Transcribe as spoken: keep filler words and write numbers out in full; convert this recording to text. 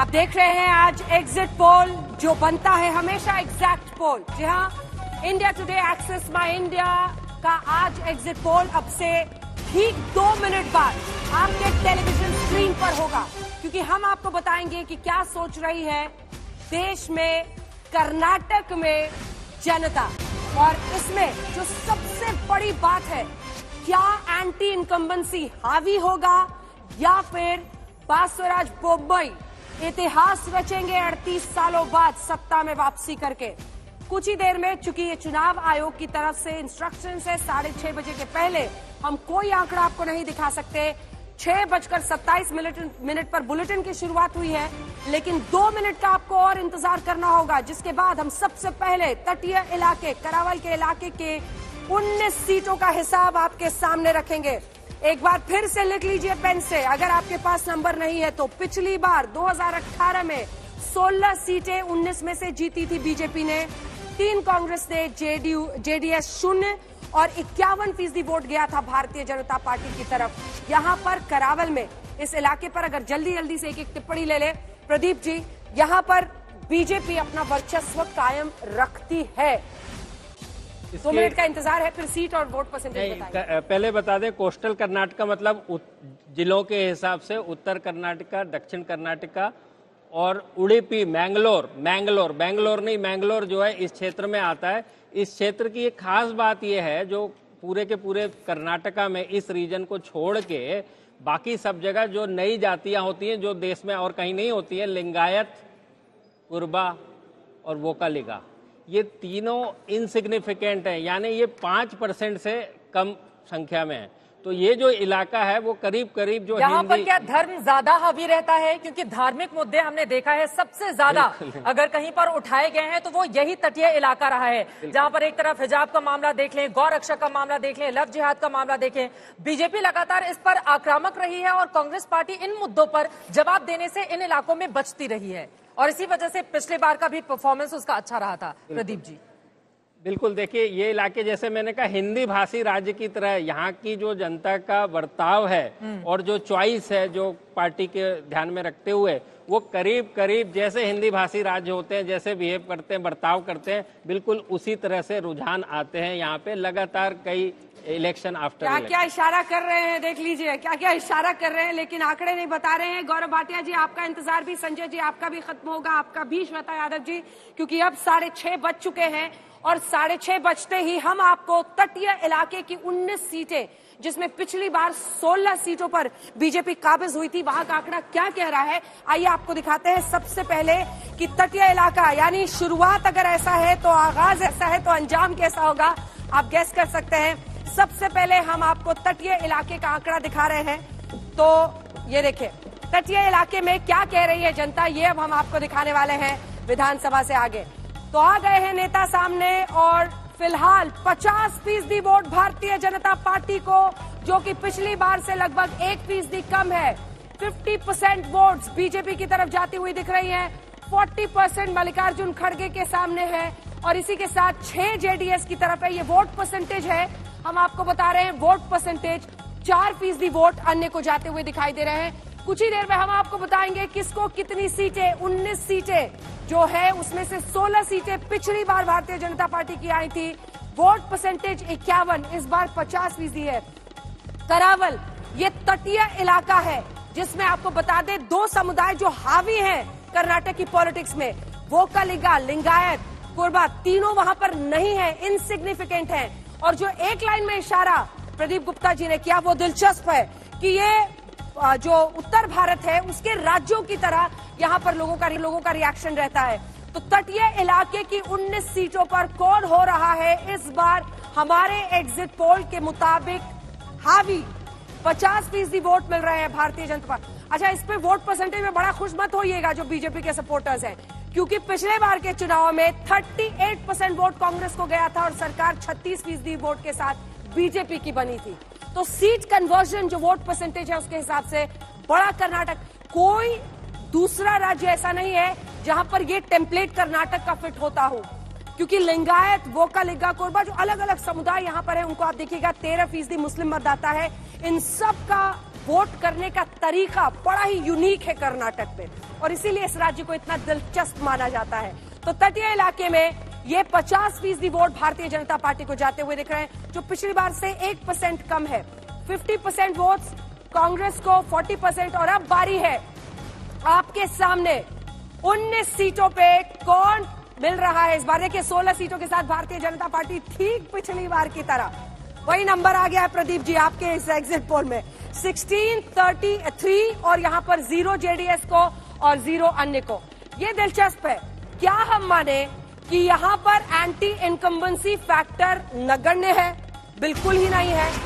आप देख रहे हैं आज एग्जिट पोल जो बनता है हमेशा एग्जैक्ट पोल। जी हाँ, India Today Axis my India का आज एग्जिट पोल अब से ठीक दो मिनट बाद आपके टेलीविजन स्क्रीन पर होगा, क्योंकि हम आपको बताएंगे कि क्या सोच रही है देश में, कर्नाटक में जनता। और इसमें जो सबसे बड़ी बात है, क्या एंटी इनकम्बेंसी हावी होगा या फिर बासवराज बोम्मई इतिहास रचेंगे अड़तीस सालों बाद सत्ता में वापसी करके। कुछ ही देर में, चूंकि ये चुनाव आयोग की तरफ से इंस्ट्रक्शन है, साढ़े छह बजे के पहले हम कोई आंकड़ा आपको नहीं दिखा सकते। छह बजकर सत्ताईस मिनट मिनट पर बुलेटिन की शुरुआत हुई है, लेकिन दो मिनट का आपको और इंतजार करना होगा, जिसके बाद हम सबसे पहले तटीय इलाके, करावल के इलाके के उन्नीस सीटों का हिसाब आपके सामने रखेंगे। एक बार फिर से लिख लीजिए पेन से, अगर आपके पास नंबर नहीं है तो पिछली बार दो हज़ार अठारह में सोलह सीटें उन्नीस में से जीती थी बीजेपी ने, तीन कांग्रेस ने, जेडीयू जेडीएस शून्य और इक्यावन फीसदी वोट गया था भारतीय जनता पार्टी की तरफ। यहाँ पर करावल में इस इलाके पर अगर जल्दी जल्दी से एक एक टिप्पणी ले ले प्रदीप जी, यहाँ पर बीजेपी अपना वर्चस्व कायम रखती है। दो मिनट का इंतजार है, फिर सीट और वोट परसेंटेज बताइए। पहले बता दें, कोस्टल कर्नाटक मतलब जिलों के हिसाब से उत्तर कर्नाटका, दक्षिण कर्नाटका और उडुपी, मैंगलोर मैंगलोर बैंगलोर नहीं मैंगलोर जो है इस क्षेत्र में आता है। इस क्षेत्र की एक खास बात यह है, जो पूरे के पूरे कर्नाटका में इस रीजन को छोड़ के बाकी सब जगह जो नई जातियां होती हैं, जो देश में और कहीं नहीं होती है, लिंगायत, कुर्बा और वोकालिगा, ये तीनों इनसिग्निफिकेंट हैं, यानी ये पांच परसेंट से कम संख्या में है। तो ये जो इलाका है वो करीब करीब जो यहाँ पर हिंदी... क्या धर्म ज्यादा हावी रहता है? क्योंकि धार्मिक मुद्दे हमने देखा है सबसे ज्यादा अगर कहीं पर उठाए गए हैं तो वो यही तटीय इलाका रहा है, जहाँ पर एक तरफ हिजाब का मामला देख लें, गौ रक्षा का मामला देख लें, लव जिहाद का मामला देखें। बीजेपी लगातार इस पर आक्रामक रही है और कांग्रेस पार्टी इन मुद्दों पर जवाब देने से इन इलाकों में बचती रही है, और इसी वजह से पिछले बार का भी परफॉर्मेंस उसका अच्छा रहा था। प्रदीप जी बिल्कुल, देखिए ये इलाके जैसे मैंने कहा हिंदी भाषी राज्य की तरह, यहाँ की जो जनता का बर्ताव है और जो चॉइस है जो पार्टी के ध्यान में रखते हुए, वो करीब करीब जैसे हिंदी भाषी राज्य होते हैं, जैसे बिहेव करते हैं, बर्ताव करते हैं, बिल्कुल उसी तरह से रुझान आते हैं यहाँ पे लगातार कई इलेक्शन आफ्टर। क्या क्या इशारा कर रहे हैं देख लीजिए, क्या क्या इशारा कर रहे हैं, लेकिन आंकड़े नहीं बता रहे हैं। गौरव भाटिया जी आपका इंतजार भी, संजय जी आपका भी खत्म होगा, आपका भी, श्वेता यादव जी, क्योंकि अब साढ़े छह बज चुके हैं और साढ़े छह बजते ही हम आपको तटीय इलाके की उन्नीस सीटें, जिसमें पिछली बार सोलह सीटों पर बीजेपी काबिज हुई थी, वहां का आंकड़ा क्या कह रहा है आइए आपको दिखाते हैं। सबसे पहले कि तटीय इलाका, यानी शुरुआत अगर ऐसा है तो आगाज ऐसा है तो अंजाम कैसा होगा आप गैस कर सकते हैं। सबसे पहले हम आपको तटीय इलाके का आंकड़ा दिखा रहे हैं, तो ये देखिए तटीय इलाके में क्या कह रही है जनता, ये अब हम आपको दिखाने वाले हैं विधानसभा से आगे। तो आ गए हैं नेता सामने और फिलहाल पचास फीसदी वोट भारतीय जनता पार्टी को, जो कि पिछली बार से लगभग एक फीसदी कम है। पचास परसेंट वोट्स बीजेपी की तरफ जाती हुई दिख रही हैं, चालीस परसेंट मल्लिकार्जुन खड़गे के सामने है और इसी के साथ छह जेडीएस की तरफ है। ये वोट परसेंटेज है, हम आपको बता रहे हैं वोट परसेंटेज, चार फीसदी वोट अन्य को जाते हुए दिखाई दे रहे हैं। कुछ ही देर में हम आपको बताएंगे किसको कितनी सीटें, उन्नीस सीटें जो है उसमें से सोलह सीटें पिछली बार भारतीय जनता पार्टी की आई थी। वोट परसेंटेज इक्यावन, इस बार पचास फीसदी है। करावल ये तटीय इलाका है जिसमें आपको बता दें दो समुदाय जो हावी हैं कर्नाटक की पॉलिटिक्स में, वोकालिगा, लिंगायत, कुर्बा, तीनों वहां पर नहीं है, इनसिग्निफिकेंट है। और जो एक लाइन में इशारा प्रदीप गुप्ता जी ने किया वो दिलचस्प है कि ये जो उत्तर भारत है उसके राज्यों की तरह यहाँ पर लोगों का लोगों का रिएक्शन रहता है। तो तटीय इलाके की उन्नीस सीटों पर कौन हो रहा है इस बार हमारे एग्जिट पोल के मुताबिक हावी? पचास फीसदी वोट मिल रहे हैं भारतीय जनता पार्टी। अच्छा, इस पे वोट परसेंटेज में बड़ा खुश मत होइएगा जो बीजेपी के सपोर्टर्स हैं, क्योंकि पिछले बार के चुनाव में अड़तीस परसेंट वोट कांग्रेस को गया था और सरकार छत्तीस फीसदी वोट के साथ बीजेपी की बनी थी। तो सीट कन्वर्जन जो वोट परसेंटेज है उसके हिसाब से बड़ा कर्नाटक, कोई दूसरा राज्य ऐसा नहीं है जहां पर ये टेम्पलेट कर्नाटक का फिट होता हो, क्योंकि लिंगायत, वोकालिगा, कोरबा जो अलग अलग समुदाय यहाँ पर है उनको आप देखिएगा तेरह फीसदी मुस्लिम मतदाता है। इन सब का वोट करने का तरीका बड़ा ही यूनिक है कर्नाटक में। और इसीलिए इस राज्य को इतना दिलचस्प माना जाता है। तो तटीय इलाके में ये पचास फीसदी वोट भारतीय जनता पार्टी को जाते हुए दिख रहे हैं, जो पिछली बार से एक परसेंट कम है। पचास परसेंट वोट्स कांग्रेस को, चालीस परसेंट। और अब बारी है आपके सामने उन्नीस सीटों पे कौन मिल रहा है इस बार। देखिए सोलह सीटों के साथ भारतीय जनता पार्टी ठीक पिछली बार की तरह वही नंबर आ गया है प्रदीप जी आपके इस एग्जिट पोल में सोलह, तैंतीस और यहां पर जीरो जेडीएस को और जीरो अन्य को। ये दिलचस्प है, क्या हम माने कि यहां पर एंटी इनकम्बेंसी फैक्टर नगण्य है? बिल्कुल ही नहीं है।